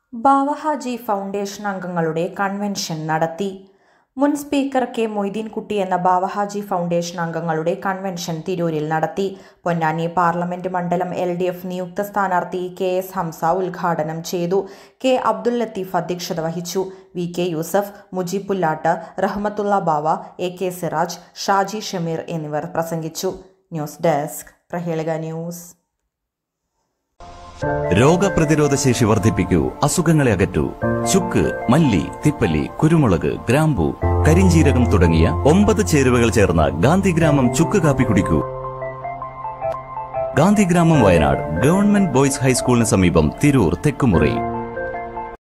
Bavahaji foundation അംഗങ്ങളുടെ convention നടത്തി. മുൻ സ്പീക്കർ കെ മൊയ്തീൻകുട്ടി എന്ന ബാവഹാജി ഫൗണ്ടേഷൻ അംഗങ്ങളുടെ കൺവെൻഷൻ തിരൂരിൽ നടത്തി. പൊന്നാനി പാർലമെന്റ് മണ്ഡലം LDF നിയുക്ത സ്ഥാനാർത്ഥി KS ഹംസ ഉദ്ഘാടനം ചെയ്തു. കെ അബ്ദുൽ ലത്തീഫ് അധ്യക്ഷത വഹിച്ചു. VK യൂസഫ്, മുജീബ് പുല്ലാട്ട്, റഹ്മത്തുള്ള ബാവ, AK സിറാജ്, ഷാജി ഷമീർ എന്നിവർ പ്രസംഗിച്ചു. News desk Prahelika news. രോഗപ്രതിരോധ ശേഷി വർദ്ധിപ്പിക്കൂ, അസുഖങ്ങളെ അകറ്റൂ. ചുക്ക്, മല്ലി, തിപ്പല്ലി, കുരുമുളക്, ഗ്രാമ്പു, കരിഞ്ജീരകം തുടങ്ങിയ 9 ചേരുവകൾ ചേർന്ന ഗാന്ധിഗ്രാമം ചുക്ക് കാപ്പി കുടിക്കൂ. ഗാന്ധിഗ്രാമം, വയനാട് ഗവൺമെന്റ് ബോയ്സ് ഹൈസ്കൂളിന് സമീപം, തിരൂർ, തെക്കുമുറി.